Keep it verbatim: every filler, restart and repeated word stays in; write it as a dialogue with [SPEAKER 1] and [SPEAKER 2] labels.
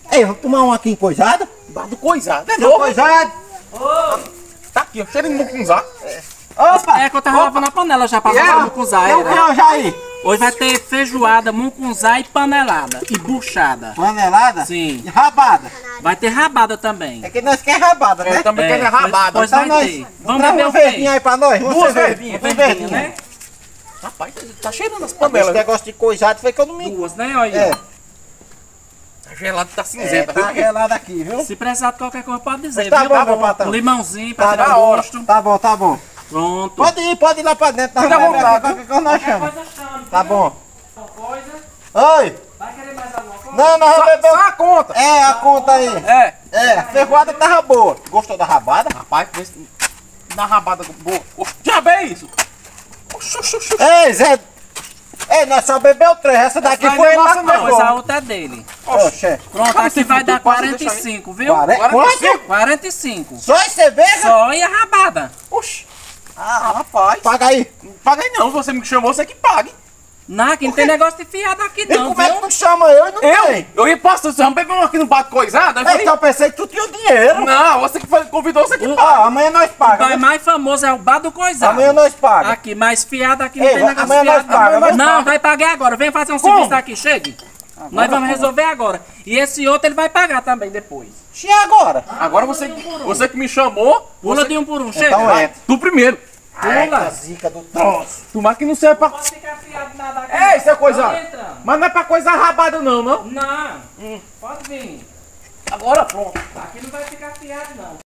[SPEAKER 1] Ei, vamos tomar um aqui em coisado?
[SPEAKER 2] Bar do coisado. É
[SPEAKER 1] Seu
[SPEAKER 2] novo.
[SPEAKER 1] coisado.
[SPEAKER 2] Tá aqui, ó. Cheiro de mucunzá.
[SPEAKER 1] Opa!
[SPEAKER 3] É que eu tava lavando a panela já pra fazer mucunzá.
[SPEAKER 1] Eu
[SPEAKER 3] Era.
[SPEAKER 1] quero já aí.
[SPEAKER 3] Hoje vai ter feijoada, mucunzá e panelada. E buchada.
[SPEAKER 1] Panelada?
[SPEAKER 3] Sim.
[SPEAKER 1] E rabada.
[SPEAKER 3] Vai ter rabada também.
[SPEAKER 1] É que nós quer rabada, né?
[SPEAKER 2] Eu também quero
[SPEAKER 3] pois-
[SPEAKER 2] rabada.
[SPEAKER 3] pois
[SPEAKER 1] Então
[SPEAKER 3] vai
[SPEAKER 1] nós...
[SPEAKER 3] ter. Vamos
[SPEAKER 1] traz
[SPEAKER 3] beber
[SPEAKER 1] uma
[SPEAKER 3] o quê?
[SPEAKER 1] verdinha aí pra nós. Uma
[SPEAKER 2] Duas
[SPEAKER 1] cerveja.
[SPEAKER 2] verdinhas.
[SPEAKER 1] Uma
[SPEAKER 3] Verdinha,
[SPEAKER 1] verdinha.
[SPEAKER 3] né?
[SPEAKER 2] Rapaz, tá cheirando as
[SPEAKER 1] Esse
[SPEAKER 2] panelas.
[SPEAKER 1] negócio de coisado foi que eu não me...
[SPEAKER 3] Duas, né? Olha.
[SPEAKER 1] É,
[SPEAKER 2] Tá gelado, tá
[SPEAKER 1] é
[SPEAKER 2] cinzenta.
[SPEAKER 1] tá
[SPEAKER 2] viu?
[SPEAKER 1] gelado aqui, viu?
[SPEAKER 3] Se precisar de qualquer coisa, pode dizer,
[SPEAKER 1] Tá
[SPEAKER 3] viu?
[SPEAKER 1] bom, meu patrão.
[SPEAKER 3] Um limãozinho pra
[SPEAKER 1] Tá
[SPEAKER 3] tirar
[SPEAKER 1] da
[SPEAKER 3] o
[SPEAKER 2] hora.
[SPEAKER 3] gosto.
[SPEAKER 1] Tá bom, tá bom.
[SPEAKER 3] Pronto.
[SPEAKER 1] Pode ir, pode ir lá pra dentro.
[SPEAKER 2] Fica à
[SPEAKER 1] Nós
[SPEAKER 2] vontade,
[SPEAKER 1] qualquer coisa nós
[SPEAKER 3] Qualquer
[SPEAKER 1] chamamos.
[SPEAKER 3] coisa chama,
[SPEAKER 1] Tá
[SPEAKER 3] viu?
[SPEAKER 1] bom.
[SPEAKER 3] Tal coisa.
[SPEAKER 1] Oi!
[SPEAKER 3] Vai querer mais alguma coisa?
[SPEAKER 1] Não, nós
[SPEAKER 2] Só,
[SPEAKER 1] vamos beber...
[SPEAKER 2] só a conta.
[SPEAKER 1] É, a conta aí.
[SPEAKER 2] É.
[SPEAKER 1] É, a ferroada tava boa. Gostou da rabada?
[SPEAKER 2] Rapaz, vê se dá rabada boa. Oxe, diabo é isso? Oxi, oxi, oxi.
[SPEAKER 1] Ei, Zé. Ei, nós só bebeu três. Essa daqui
[SPEAKER 2] Vai
[SPEAKER 1] foi ele lá
[SPEAKER 2] negócio
[SPEAKER 1] que
[SPEAKER 2] não,
[SPEAKER 3] Pois a
[SPEAKER 1] pegou.
[SPEAKER 3] outra é dele.
[SPEAKER 1] Oxe.
[SPEAKER 3] Pronto,
[SPEAKER 2] Como
[SPEAKER 3] aqui
[SPEAKER 2] assim,
[SPEAKER 3] vai dar
[SPEAKER 2] tu pode
[SPEAKER 3] quarenta e
[SPEAKER 2] deixar aí?
[SPEAKER 3] cinco, viu?
[SPEAKER 1] Quare-
[SPEAKER 2] quarenta e cinco?
[SPEAKER 1] Quanto?
[SPEAKER 3] quarenta e cinco.
[SPEAKER 1] Só em cerveja?
[SPEAKER 3] Só e a rabada.
[SPEAKER 2] Oxi. Ah, rapaz.
[SPEAKER 1] Paga aí.
[SPEAKER 2] Não paga aí não, você me chamou, você que pague.
[SPEAKER 3] Não, aqui não tem negócio de fiado aqui
[SPEAKER 1] E
[SPEAKER 3] não,
[SPEAKER 1] como é que
[SPEAKER 3] viu?
[SPEAKER 1] tu chama eu e não
[SPEAKER 2] Eu?
[SPEAKER 1] tem?
[SPEAKER 2] Eu ia passar, você vamos beber um aqui no bar de coisada? Eu
[SPEAKER 1] Ei,
[SPEAKER 2] falei,
[SPEAKER 1] então eu pensei que tu tinha o dinheiro.
[SPEAKER 2] não, você que foi- convidou, você que
[SPEAKER 3] O-
[SPEAKER 1] Ó,
[SPEAKER 2] paga.
[SPEAKER 1] amanhã nós
[SPEAKER 3] O
[SPEAKER 1] paga.
[SPEAKER 3] bar
[SPEAKER 1] né?
[SPEAKER 3] mais famoso é o bar do coisado.
[SPEAKER 1] Amanhã nós paga.
[SPEAKER 3] Aqui, mais fiado aqui não
[SPEAKER 1] Ei,
[SPEAKER 3] tem
[SPEAKER 1] vai-
[SPEAKER 3] negócio
[SPEAKER 1] amanhã
[SPEAKER 3] de
[SPEAKER 1] nós
[SPEAKER 3] fiado.
[SPEAKER 1] paga,
[SPEAKER 3] não,
[SPEAKER 1] viu?
[SPEAKER 3] não, vai pagar agora. Vem fazer um
[SPEAKER 2] Como?
[SPEAKER 3] serviço aqui, chegue. Nós vamos resolver agora. E esse outro ele vai pagar também depois.
[SPEAKER 1] E agora?
[SPEAKER 2] Agora você, você que me chamou,
[SPEAKER 3] Pula
[SPEAKER 2] você
[SPEAKER 3] de um por um, chega.
[SPEAKER 1] Então
[SPEAKER 3] vai.
[SPEAKER 1] é.
[SPEAKER 2] tu primeiro.
[SPEAKER 1] Ai,
[SPEAKER 3] Pula.
[SPEAKER 1] que zica do troço.
[SPEAKER 2] Tomara que não seja pra...
[SPEAKER 3] Pode ficar fiado nada aqui.
[SPEAKER 2] É, isso é coisa...
[SPEAKER 3] Pode entrar.
[SPEAKER 2] Mas não é pra coisa rabada não, não.
[SPEAKER 3] Não, pode vir.
[SPEAKER 2] Agora pronto.
[SPEAKER 3] Aqui não vai ficar fiado não.